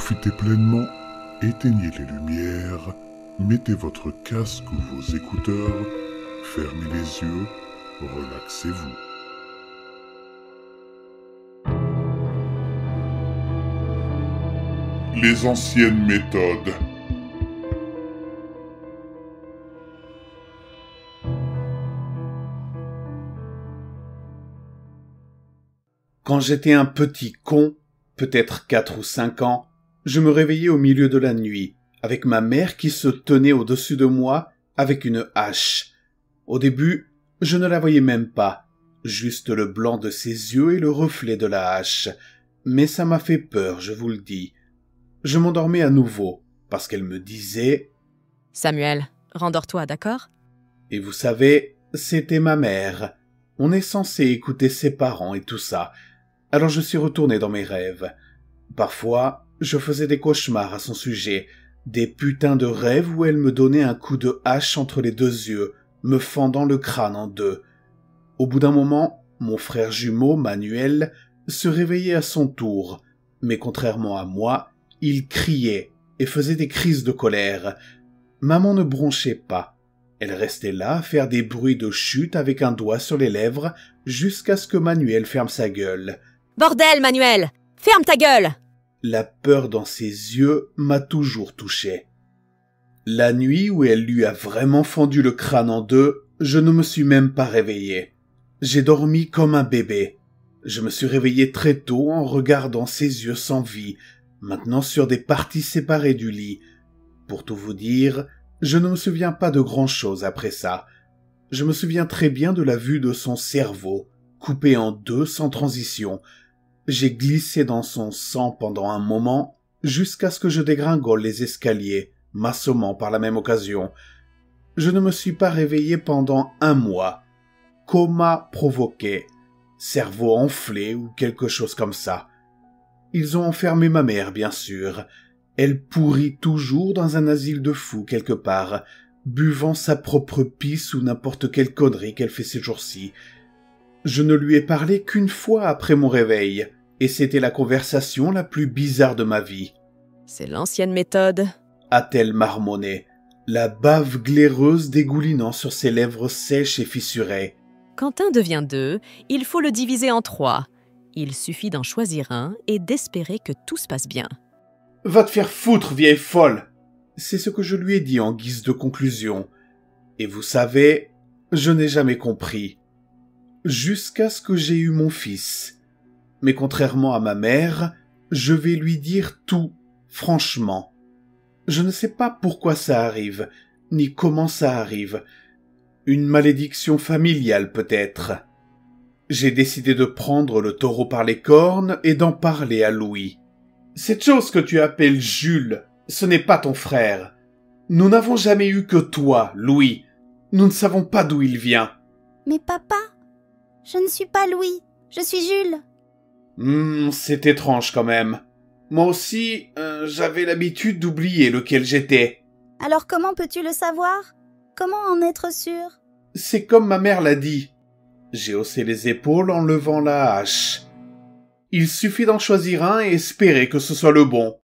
Profitez pleinement, éteignez les lumières, mettez votre casque ou vos écouteurs, fermez les yeux, relaxez-vous. Les anciennes méthodes. Quand j'étais un petit con, peut-être 4 ou 5 ans, je me réveillais au milieu de la nuit, avec ma mère qui se tenait au-dessus de moi avec une hache. Au début, je ne la voyais même pas, juste le blanc de ses yeux et le reflet de la hache. Mais ça m'a fait peur, je vous le dis. Je m'endormais à nouveau, parce qu'elle me disait « Samuel, rendors-toi, d'accord ?» Et vous savez, c'était ma mère. On est censé écouter ses parents et tout ça. Alors je suis retourné dans mes rêves. Parfois, je faisais des cauchemars à son sujet, des putains de rêves où elle me donnait un coup de hache entre les 2 yeux, me fendant le crâne en 2. Au bout d'un moment, mon frère jumeau, Manuel, se réveillait à son tour, mais contrairement à moi, il criait et faisait des crises de colère. Maman ne bronchait pas. Elle restait là à faire des bruits de chute avec un doigt sur les lèvres jusqu'à ce que Manuel ferme sa gueule. « Bordel, Manuel! Ferme ta gueule !» La peur dans ses yeux m'a toujours touché. La nuit où elle lui a vraiment fendu le crâne en 2, je ne me suis même pas réveillé. J'ai dormi comme un bébé. Je me suis réveillé très tôt en regardant ses yeux sans vie, maintenant sur des parties séparées du lit. Pour tout vous dire, je ne me souviens pas de grand-chose après ça. Je me souviens très bien de la vue de son cerveau, coupé en 2 sans transition. J'ai glissé dans son sang pendant un moment, jusqu'à ce que je dégringole les escaliers, m'assommant par la même occasion. Je ne me suis pas réveillé pendant 1 mois. Coma provoqué, cerveau enflé ou quelque chose comme ça. Ils ont enfermé ma mère, bien sûr. Elle pourrit toujours dans un asile de fous quelque part, buvant sa propre pisse ou n'importe quelle connerie qu'elle fait ces jours-ci. Je ne lui ai parlé qu'une fois après mon réveil, et c'était la conversation la plus bizarre de ma vie. « C'est l'ancienne méthode. » a-t-elle marmonné, la bave glaireuse dégoulinant sur ses lèvres sèches et fissurées. Quand 1 devient 2, il faut le diviser en 3. Il suffit d'en choisir un et d'espérer que tout se passe bien. « Va te faire foutre, vieille folle !» C'est ce que je lui ai dit en guise de conclusion. Et vous savez, je n'ai jamais compris. Jusqu'à ce que j'ai eu mon fils. Mais contrairement à ma mère, je vais lui dire tout, franchement. Je ne sais pas pourquoi ça arrive, ni comment ça arrive. Une malédiction familiale peut-être. J'ai décidé de prendre le taureau par les cornes et d'en parler à Louis. Cette chose que tu appelles Jules, ce n'est pas ton frère. Nous n'avons jamais eu que toi, Louis. Nous ne savons pas d'où il vient. Mais papa, je ne suis pas Louis, je suis Jules. C'est étrange quand même. Moi aussi, j'avais l'habitude d'oublier lequel j'étais. Alors comment peux-tu le savoir? Comment en être sûr? C'est comme ma mère l'a dit. J'ai haussé les épaules en levant la hache. Il suffit d'en choisir un et espérer que ce soit le bon.